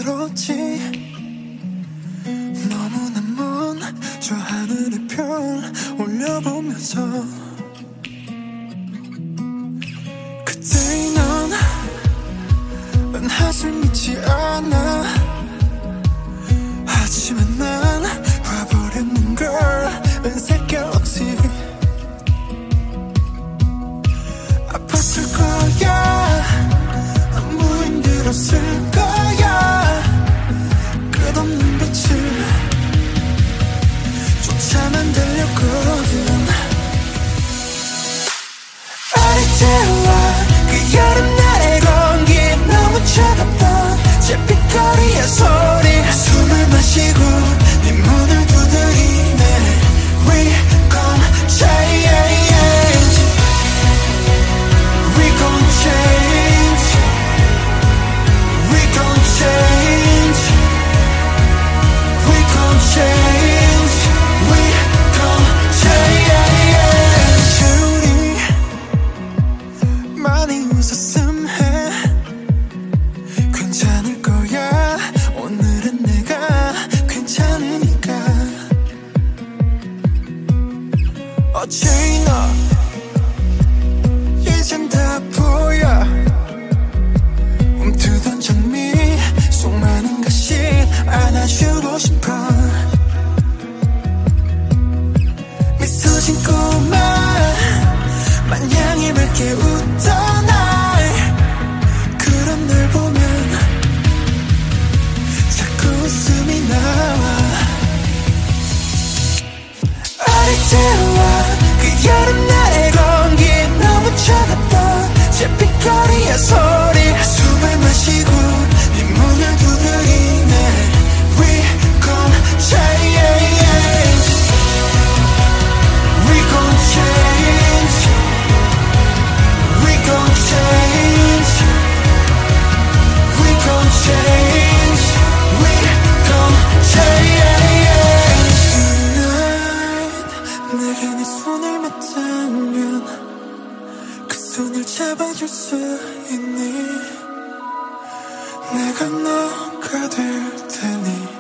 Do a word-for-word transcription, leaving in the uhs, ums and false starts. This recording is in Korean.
힘들었지. 너무나 먼 저 하늘의 별 올려보면서 그때의 넌 은하수를 믿지 않아. 하지만 난 봐버렸는 걸. 은색 갤럭시 아팠을 거야. 너무 힘들었을 거야. 끝없는 빛을 쫓아만 달렸거든. 아리태와 그 여름날의 공기 너무 차갑던 잿빛거리의 소리. 숨을 마시고 네 문을 두드리네. We gon' change. We gon' change. We gon' change. We gon' change. We gon' change. 우리 많이 웃었음 해. 괜찮을 거야. 오늘은 내가 괜찮으니까. 어제나 이젠 다 보여. 움트던 장미 속 많은 것이 안아주고 싶어. 미소 짓고만 마냥 힘을게 웃던 날. 그런 널 보면 자꾸 웃음이 나와. 아리태와 그 여름날의 공기 너무 차갑던 잿빛거리의 소리. 숨을 마시고 네 문을 두드리네. We gon' change. We gon' change. We gon' change. We gon' change. We gon' change. Tonight 내게 네 손을 맞닿으면 그 손을 잡아줄 수 있니? 내가 너가 될 테니.